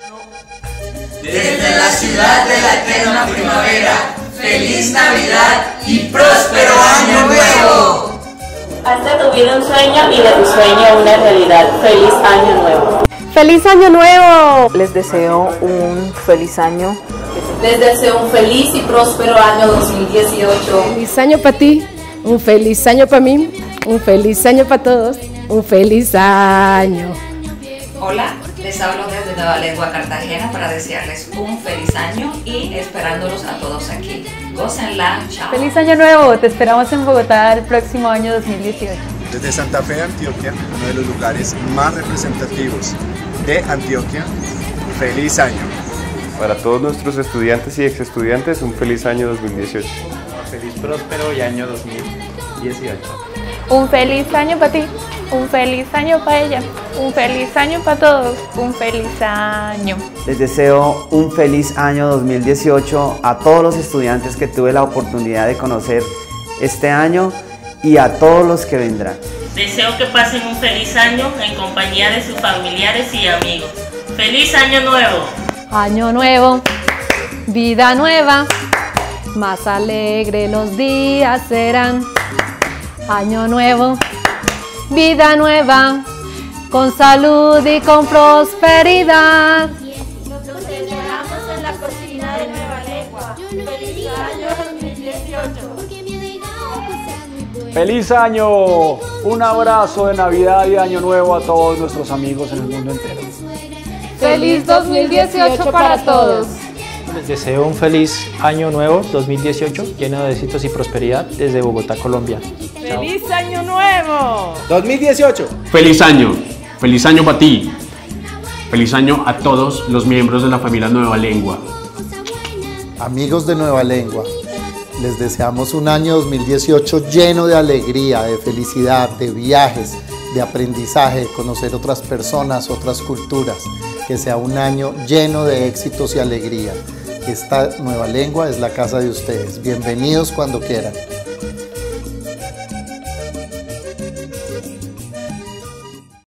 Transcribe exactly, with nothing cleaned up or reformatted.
Desde la ciudad de la eterna primavera, feliz Navidad y próspero Año Nuevo. Haz de tu vida un sueño y de tu sueño una realidad. Feliz Año Nuevo. ¡Feliz Año Nuevo! Les deseo un feliz año. Les deseo un feliz y próspero año dos mil dieciocho. Feliz año para ti, un feliz año para mí, un feliz año para todos, un feliz año. Hola, les hablo desde Nueva Lengua, Cartagena, para desearles un feliz año y esperándolos a todos aquí. Gócenla, chao. Feliz año nuevo, te esperamos en Bogotá el próximo año dos mil dieciocho. Desde Santa Fe, Antioquia, uno de los lugares más representativos de Antioquia, feliz año. Para todos nuestros estudiantes y ex estudiantes, un feliz año dos mil dieciocho. Feliz próspero y año dos mil dieciocho. Un feliz año para ti, un feliz año para ella, un feliz año para todos, un feliz año. Les deseo un feliz año dos mil dieciocho a todos los estudiantes que tuve la oportunidad de conocer este año y a todos los que vendrán. Deseo que pasen un feliz año en compañía de sus familiares y amigos. ¡Feliz Año Nuevo! Año nuevo, vida nueva, más alegre los días serán. Año nuevo, vida nueva, con salud y con prosperidad. Nos celebramos en la cocina de Nueva Lengua. ¡Feliz año dos mil dieciocho! ¡Feliz año! Un abrazo de Navidad y Año Nuevo a todos nuestros amigos en el mundo entero. ¡Feliz dos mil dieciocho para todos! Les deseo un feliz año nuevo dos mil dieciocho, lleno de éxitos y prosperidad desde Bogotá, Colombia. Chao. ¡Feliz año nuevo! dos mil dieciocho. ¡Feliz año! ¡Feliz año para ti! ¡Feliz año a todos los miembros de la familia Nueva Lengua! Amigos de Nueva Lengua, les deseamos un año dos mil dieciocho lleno de alegría, de felicidad, de viajes, de aprendizaje, de conocer otras personas, otras culturas. Que sea un año lleno de éxitos y alegría. Esta Nueva Lengua es la casa de ustedes. Bienvenidos cuando quieran.